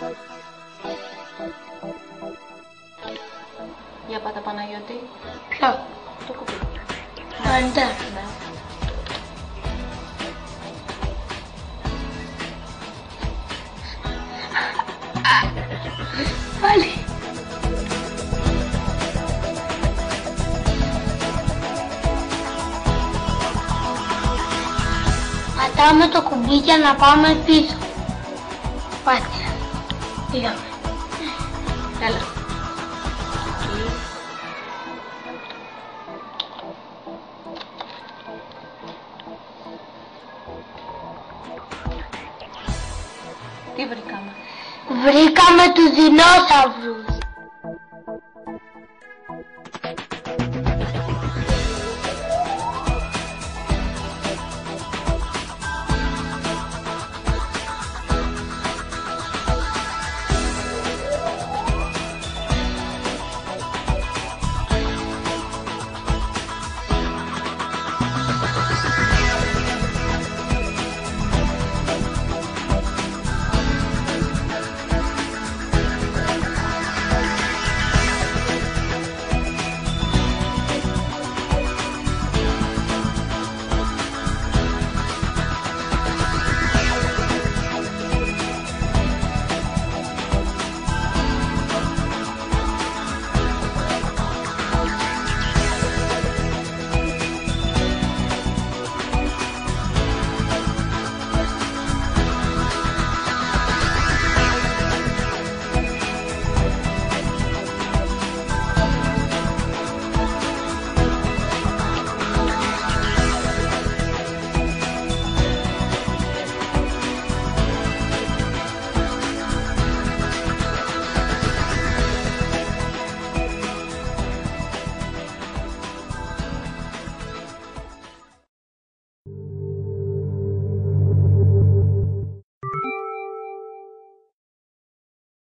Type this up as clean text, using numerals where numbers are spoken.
Για πάτα Παναγιώτη. Ποιο? Το κουμπί. Ανοιχτά. Ναι. Πάλι. Πατάμε το κουμπί για να πάμε πίσω. Πάτησα. Πήγαμε. Έλα. Τι βρήκαμε? Βρήκαμε τους δεινόσαυρους.